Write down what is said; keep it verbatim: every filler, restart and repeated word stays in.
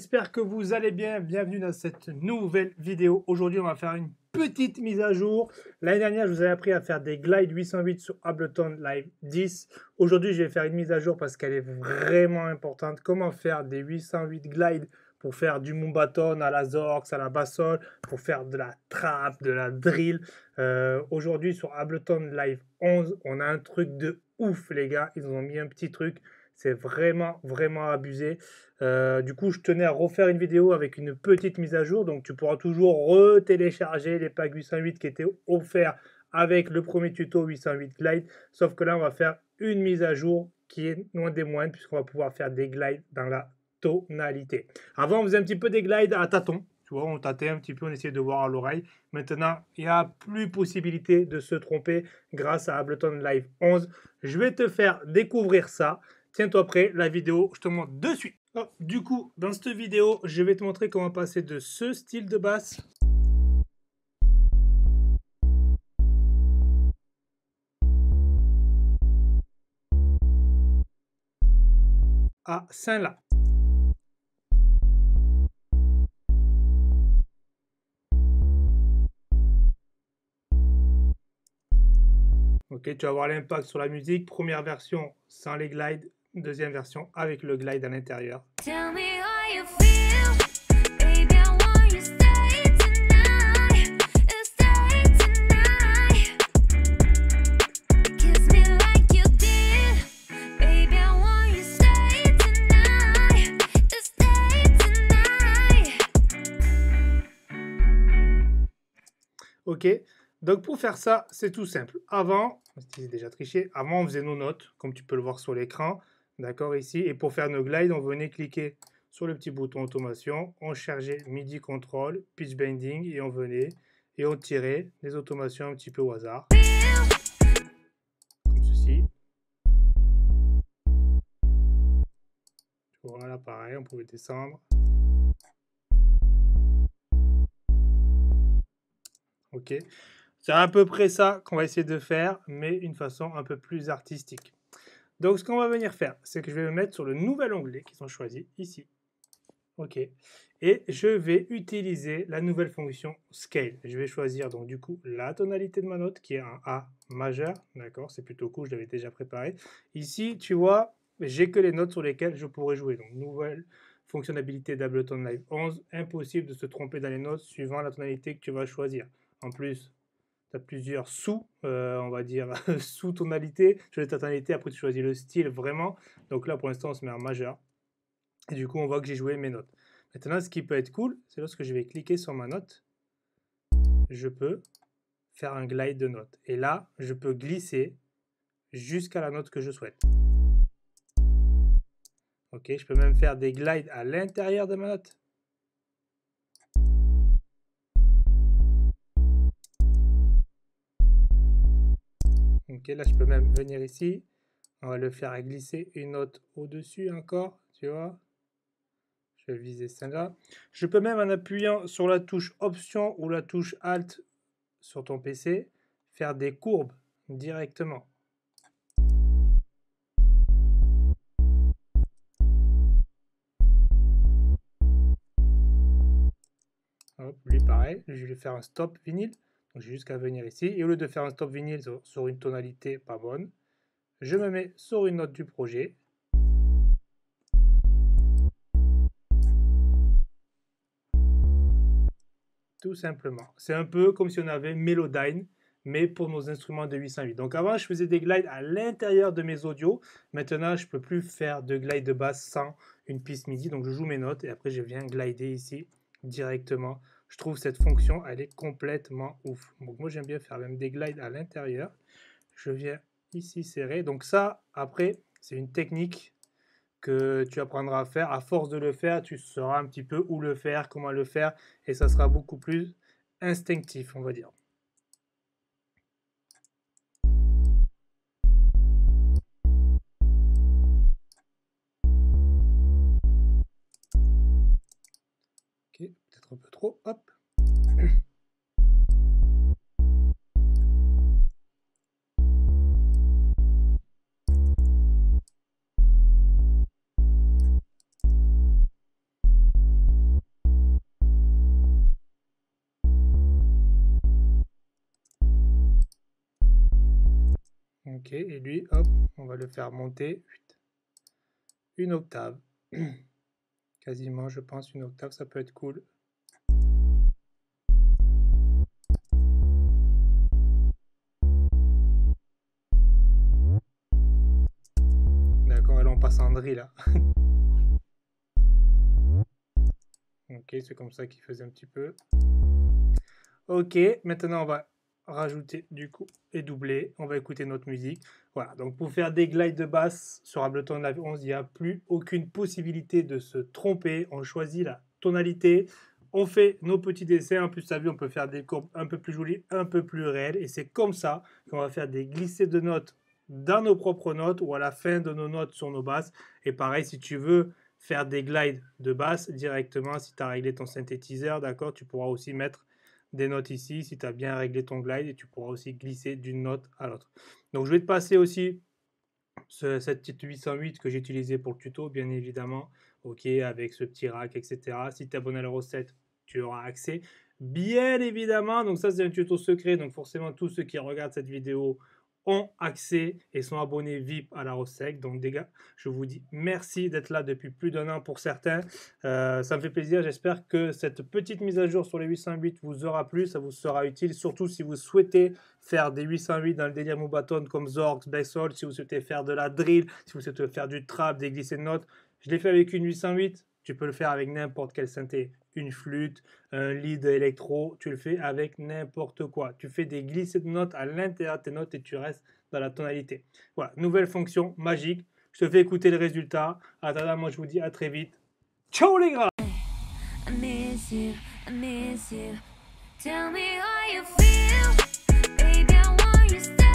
j'espère que vous allez bien. Bienvenue dans cette nouvelle vidéo. Aujourd'hui, on va faire une petite mise à jour. L'année dernière, je vous avais appris à faire des glides huit cent huit sur Ableton Live dix. Aujourd'hui, je vais faire une mise à jour parce qu'elle est vraiment importante. Comment faire des huit cent huit glides pour faire du Moombahton à la Zorx, à la Bassol, pour faire de la trap, de la drill. Euh, Aujourd'hui, sur Ableton Live onze, on a un truc de ouf, les gars. Ils ont mis un petit truc. C'est vraiment, vraiment abusé. Euh, du coup, je tenais à refaire une vidéo avec une petite mise à jour. Donc, tu pourras toujours retélécharger les packs huit cent huit qui étaient offerts avec le premier tuto huit cent huit Glide. Sauf que là, on va faire une mise à jour qui est loin des moindres puisqu'on va pouvoir faire des glides dans la tonalité. Avant, on faisait un petit peu des glides à tâtons. Tu vois, on tâtait un petit peu, on essayait de voir à l'oreille. Maintenant, il n'y a plus possibilité de se tromper grâce à Ableton Live onze. Je vais te faire découvrir ça. Tiens-toi prêt, la vidéo, je te montre de suite. Oh, du coup, dans cette vidéo, je vais te montrer comment passer de ce style de basse à Saint-La. Ok, tu vas voir l'impact sur la musique. Première version sans les glides, deuxième version avec le glide à l'intérieur. Ok, donc pour faire ça, c'est tout simple. Avant, c'est déjà triché, avant on faisait nos notes, comme tu peux le voir sur l'écran, d'accord, ici. Et pour faire nos glides, on venait cliquer sur le petit bouton automation, on chargeait MIDI control, pitch bending, et on venait, et on tirait des automations un petit peu au hasard. Comme ceci. Voilà, pareil, on pouvait descendre. Ok, c'est à peu près ça qu'on va essayer de faire, mais une façon un peu plus artistique. Donc ce qu'on va venir faire, c'est que je vais me mettre sur le nouvel onglet qu'ils ont choisi ici. Ok, et je vais utiliser la nouvelle fonction Scale. Je vais choisir donc du coup la tonalité de ma note qui est un A majeur, d'accord, c'est plutôt cool, je l'avais déjà préparé. Ici, tu vois, j'ai que les notes sur lesquelles je pourrais jouer. Donc nouvelle fonctionnalité d'Ableton Live onze, impossible de se tromper dans les notes suivant la tonalité que tu vas choisir. En plus, tu as plusieurs sous, euh, on va dire, sous-tonalités. Tu choisis ta tonalité, après tu choisis le style vraiment. Donc là, pour l'instant, on se met en majeur. Et du coup, on voit que j'ai joué mes notes. Maintenant, ce qui peut être cool, c'est lorsque je vais cliquer sur ma note, je peux faire un glide de note. Et là, je peux glisser jusqu'à la note que je souhaite. Ok, je peux même faire des glides à l'intérieur de ma note. Ok, là, je peux même venir ici. On va le faire glisser une note au-dessus encore, tu vois. Je vais viser celle-là. Je peux même, en appuyant sur la touche Option ou la touche Alt sur ton P C, faire des courbes directement. Hop, lui pareil, je vais faire un stop vinyle. Donc j'ai juste qu'à venir ici. Et au lieu de faire un stop vinyle sur, sur une tonalité pas bonne, je me mets sur une note du projet. Tout simplement. C'est un peu comme si on avait Melodyne, mais pour nos instruments de huit cent huit. Donc avant, je faisais des glides à l'intérieur de mes audios. Maintenant, je ne peux plus faire de glide de basse sans une piste MIDI. Donc je joue mes notes et après, je viens glider ici directement. Je trouve cette fonction, elle est complètement ouf. Donc moi, j'aime bien faire même des glides à l'intérieur. Je viens ici serrer. Donc ça, après, c'est une technique que tu apprendras à faire. À force de le faire, tu sauras un petit peu où le faire, comment le faire, et ça sera beaucoup plus instinctif, on va dire. Ok, peut-être un peu trop, hop. Ok, et lui, hop, on va le faire monter une octave. Quasiment, je pense, une octave, ça peut être cool. D'accord, et là on passe en drill là. Ok, c'est comme ça qu'il faisait un petit peu. Ok, maintenant on va rajouter du coup et doubler. On va écouter notre musique. Voilà, donc pour faire des glides de basse sur Ableton Live onze, il n'y a plus aucune possibilité de se tromper. On choisit la tonalité. On fait nos petits dessins. En plus, tu as vu, on peut faire des courbes un peu plus jolies, un peu plus réelles. Et c'est comme ça qu'on va faire des glissés de notes dans nos propres notes ou à la fin de nos notes sur nos basses. Et pareil, si tu veux faire des glides de basse directement, si tu as réglé ton synthétiseur, d'accord, tu pourras aussi mettre des notes ici si tu as bien réglé ton glide et tu pourras aussi glisser d'une note à l'autre. Donc je vais te passer aussi ce, cette petite huit cent huit que j'ai utilisée pour le tuto, bien évidemment, ok, avec ce petit rack, et cetera. Si tu es abonné à la recette, tu auras accès, bien évidemment. Donc ça, c'est un tuto secret, donc forcément, tous ceux qui regardent cette vidéo ont accès et sont abonnés V I P à la recette. Donc les gars, je vous dis merci d'être là depuis plus d'un an pour certains. Euh, ça me fait plaisir. J'espère que cette petite mise à jour sur les huit cent huit vous aura plu. Ça vous sera utile, surtout si vous souhaitez faire des huit cent huit dans le délire Moobatoon comme Zorx, Bassol, si vous souhaitez faire de la drill, si vous souhaitez faire du trap, des glissés de notes. Je l'ai fait avec une huit cent huit. Tu peux le faire avec n'importe quelle synthé. Une flûte, un lead électro, tu le fais avec n'importe quoi. Tu fais des glissés de notes à l'intérieur de tes notes et tu restes dans la tonalité. Voilà, nouvelle fonction magique. Je te fais écouter le résultat. Attends, moi je vous dis à très vite. Ciao les gars! I miss you, I miss you. Tell me how you feel. Baby, I want you to stay.